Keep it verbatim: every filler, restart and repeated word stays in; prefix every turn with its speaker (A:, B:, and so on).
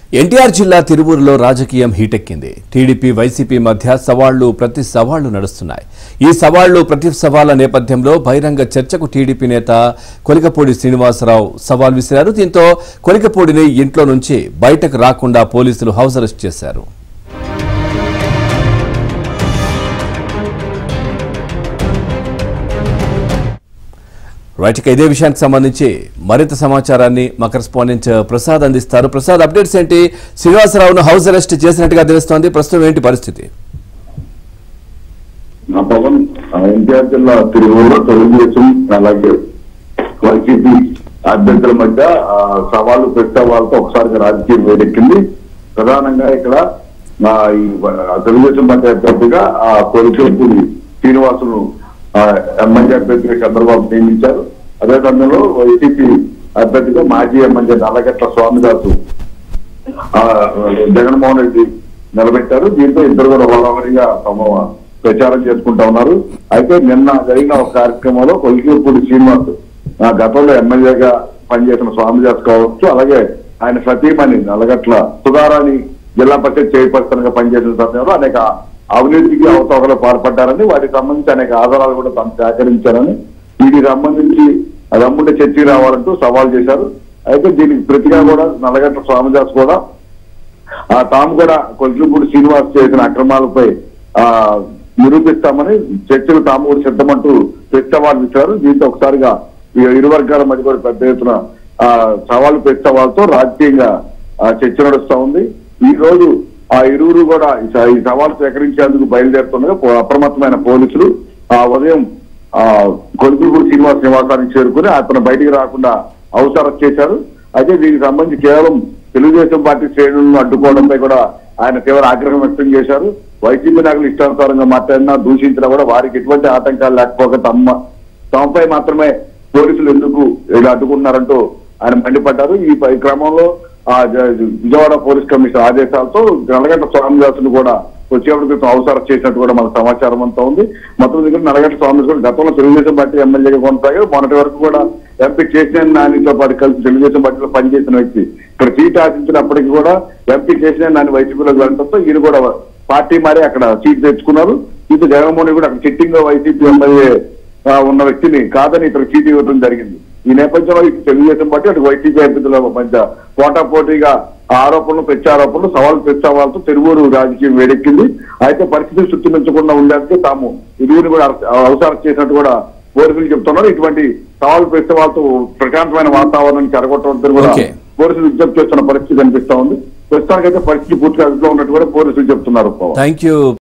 A: ఎన్టీఆర్ జిల్లా తిరువూరులో రాజకీయం హీటెక్కింది. TDP YCP మధ్య సవాళ్లు ప్రతి సవాళ్లు నడుస్తున్నాయి. ఈ సవాళ్లు ప్రతి సవాళ్ల నేపథ్యంలో బహిరంగ చర్చకు టీడీపీ నేత కొలికపూడి శ్రీనివాసరావు సవాల్ విసిరారు. దీంతో కొలికపూడిని ఇంట్లో నుంచి బయటకు రాకుండా పోలీసులు హౌస్ అరెస్ట్ చేశారు. రైట్, ఇక ఇదే విషయానికి సంబంధించి మరింత సమాచారాన్ని మా కరెస్పాండెంట్ ప్రసాద్ అందిస్తారు. ప్రసాద్, అప్డేట్స్ ఏంటి? శ్రీనివాసరావును హౌస్ అరెస్ట్ చేసినట్టుగా తెలుస్తోంది. ప్రస్తుతం ఏంటి పరిస్థితి?
B: పవన్, ఎన్టీఆర్ జిల్లా తిరువూరులో తెలుగుదేశం అలాగే వైసీపీ అభ్యర్థుల మధ్య సవాళ్లు ప్రతిసవాళ్ళతో ఒకసారిగా రాజకీయం వేడెక్కింది. ప్రధానంగా ఇక్కడ తెలుగుదేశం పార్టీ అభ్యర్థిగా కొలికపూడి శ్రీనివాసును ఎమ్మెల్యే అభ్యర్థిగా చంద్రబాబు నియమించారు. అదే సమయంలో వైసీపీ అభ్యర్థిగా మాజీ ఎమ్మెల్యే నల్లగట్ల స్వామిదాసు జగన్మోహన్ రెడ్డి నిలబెట్టారు. దీంతో ఇద్దరు కూడా హోరావరిగా తమ ప్రచారం చేసుకుంటా ఉన్నారు. అయితే నిన్న జరిగిన ఒక కార్యక్రమంలో కొలికపూడి శ్రీనివాస్ గతంలో ఎమ్మెల్యేగా పనిచేసిన స్వామిదాస్ కావచ్చు, అలాగే ఆయన సతీమణి నల్లగట్ల సుధారాణి జిల్లా పరిషత్ చైర్పర్సన్ గా పనిచేసిన సమయంలో అనేక అవినీతికి అవతవకలు పాల్పడ్డారని, వాటికి సంబంధించి అనేక ఆధారాలు కూడా తాను సేకరించారని, వీటికి సంబంధించి రమ్ముంటే చర్చ రావాలంటూ సవాల్ చేశారు. అయితే దీనికి ప్రతిగా కూడా నల్లగట్ల స్వామిదాస్ కూడా ఆ తాము కూడా కొలికపూడి శ్రీనివాస్ చేసిన అక్రమాలపై ఆ నిరూపిస్తామని చర్చలు తాము కూడా సిద్ధమంటూ ప్రతిసవాల్ ఇచ్చారు. దీంతో ఒకసారిగా ఇరు వర్గాల మధ్య కూడా పెద్ద ఎత్తున ఆ సవాళ్ళు ప్రతిసవాళ్ళతో రాజకీయంగా చర్చ నడుస్తా ఉంది. ఈ రోజు ఆ ఇరువురు కూడా ఈ సవాలు సేకరించేందుకు బయలుదేరుతుండగా అప్రమత్తమైన పోలీసులు ఆ ఉదయం ఆ కొలికపూడి శ్రీనివాస్ నివాసానికి చేరుకుని అతను బయటికి రాకుండా హౌస్ అరెస్ట్ చేశారు. అయితే దీనికి సంబంధించి కేవలం తెలుగుదేశం పార్టీ శ్రేణులను అడ్డుకోవడంపై కూడా ఆయన తీవ్ర ఆగ్రహం వ్యక్తం చేశారు. వైసీపీ నాయకులు ఇష్టానుసారంగా మాట్లాడినా దూషించినా కూడా వారికి ఎటువంటి ఆటంకాలు లేకపోక తమ తమపై మాత్రమే పోలీసులు ఎందుకు ఇలా అడ్డుకుంటున్నారంటూ ఆయన మండిపడ్డారు. ఈ క్రమంలో ఆ విజయవాడ పోలీస్ కమిషనర్ ఆదేశాలతో నల్లగట్ల స్వామిదాసును కూడా వచ్చేపటి క్రితం హౌస్ అరెస్ట్ చేసినట్టు కూడా మనకు సమాచారం అంతా ఉంది. మొత్తం దగ్గర నల్లగట్ల స్వామిదాసు కూడా గతంలో తెలుగుదేశం పార్టీ ఎమ్మెల్యేగా కొనసాగారు. మొన్నటి వరకు కూడా ఎంపీ కేసీఆర్ నానితో పాటు కలిసి తెలుగుదేశం పార్టీలో పనిచేసిన వ్యక్తి. ఇక్కడ సీట్ ఆశించినప్పటికీ కూడా ఎంపీ కేసీఆర్ నాని వైసీపీలోకి వెళ్ళడంతో ఈయన కూడా పార్టీ మారి అక్కడ సీట్ తెచ్చుకున్నారు. దీంతో జగన్మోహన్ కూడా అక్కడ సిట్టింగ్ వైసీపీ ఎమ్మెల్యే ఉన్న వ్యక్తిని కాదని ఇక్కడ సీట్ ఇవ్వడం జరిగింది. ఈ నేపథ్యంలో ఇటు తెలుగుదేశం పార్టీ అటు వైసీపీ అభ్యర్థుల మధ్య పోటాపోటీగా ఆరోపణలు ప్రత్యారోపణలు సవాళ్ళు ప్రతిసవాళ్ళతో తిరువూరు రాజకీయం వేడెక్కింది. అయితే పరిస్థితులు చుట్టుమించకుండా ఉండేందుకు తాము ఇరువురిని కూడా అవసరం చేసినట్టు కూడా పోలీసులు చెప్తున్నారు. ఇటువంటి సవాళ్ళు ప్రతిసవాళ్ళతో ప్రశాంతమైన వాతావరణాన్ని చెరగొట్టడం కూడా పోలీసులు విజ్ఞప్తి చేస్తున్న పరిస్థితి కనిపిస్తా ఉంది. ప్రస్తుతానికైతే పరిస్థితి పూర్తిగా అదుపులో ఉన్నట్టు కూడా పోలీసులు చెప్తున్నారు.
A: Thank you.